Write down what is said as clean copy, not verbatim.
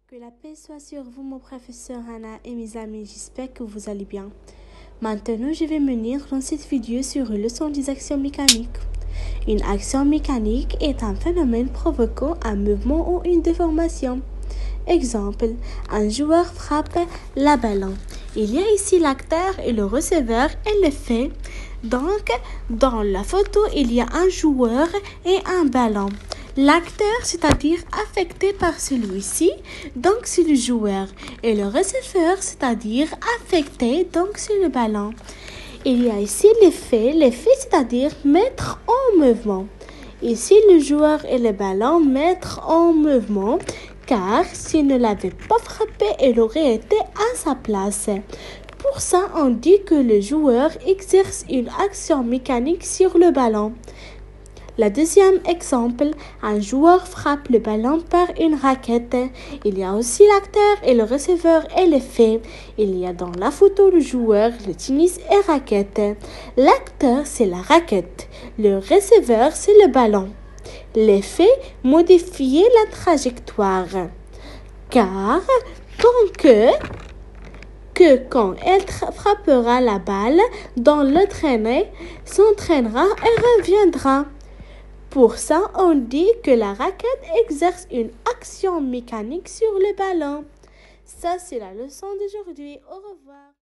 Que la paix soit sur vous, mon professeur Anna et mes amis, j'espère que vous allez bien. Maintenant, je vais venir dans cette vidéo sur une leçon des actions mécaniques. Une action mécanique est un phénomène provoquant un mouvement ou une déformation. Exemple, un joueur frappe la balle. Il y a ici l'acteur et le receveur et l'effet. Donc, dans la photo, il y a un joueur et un ballon. L'acteur, c'est-à-dire affecté par celui-ci, donc c'est le joueur. Et le receveur, c'est-à-dire affecté, donc c'est le ballon. Il y a ici l'effet, c'est-à-dire mettre en mouvement. Ici, le joueur et le ballon mettre en mouvement, car s'il ne l'avait pas frappé, il aurait été à sa place. Pour ça, on dit que le joueur exerce une action mécanique sur le ballon. Le deuxième exemple, un joueur frappe le ballon par une raquette. Il y a aussi l'acteur et le receveur et l'effet. Il y a dans la photo le joueur, le tennis et raquette. L'acteur, c'est la raquette. Le receveur, c'est le ballon. L'effet, modifier la trajectoire. Car, quand elle frappera la balle dans le traîner, s'entraînera et reviendra. Pour ça, on dit que la raquette exerce une action mécanique sur le ballon. Ça, c'est la leçon d'aujourd'hui. Au revoir.